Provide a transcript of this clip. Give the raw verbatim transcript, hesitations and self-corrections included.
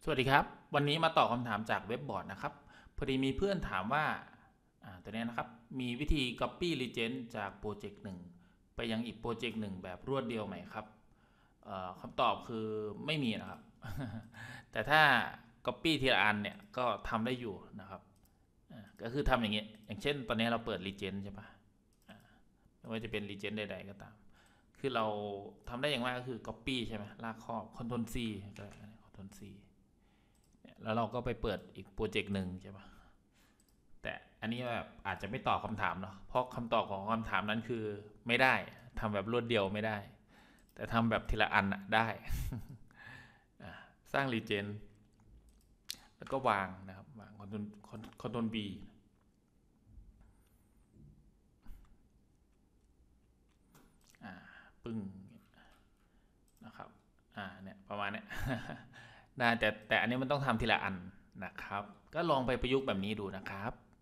สวัสดีครับวันนี้มาตอบคำถามจากเว็บบอร์ดนะครับพอดีมีเพื่อนถามว่าตัวนี้นะครับมีวิธี Copy Legend จากโปรเจกต์หนึ่งไปยังอีกโปรเจกต์หนึ่งแบบรวดเดียวไหมครับคำตอบคือไม่มีนะครับแต่ถ้า Copy ทีละอันเนี่ยก็ทำได้อยู่นะครับก็คือทำอย่างเงี้ยอย่างเช่นตอนนี้เราเปิด Legend ใช่ปะไม่ว่าจะเป็น Legend ใดๆก็ตามคือเราทำได้อย่างมากก็คือ Copy ใช่ไหมลากครอบ Ctrl C ก็ Ctrl C แล้วเราก็ไปเปิดอีกโปรเจกต์หนึ่งใช่ปะแต่อันนี้แบบอาจจะไม่ตอบคำถามเนาะเพราะคำตอบของคำถามนั้นคือไม่ได้ทำแบบรวดเดียวไม่ได้แต่ทำแบบทีละอันได้สร้างรีเจนแล้วก็วางนะครับวางคอนโทรลคอนโทรลบีปึ้งนะครับอ่าเนี่ยประมาณเนี้ยได้แต่แต่อันนี้มันต้องทำทีละอันนะครับก็ลองไปประยุกต์แบบนี้ดูนะครับ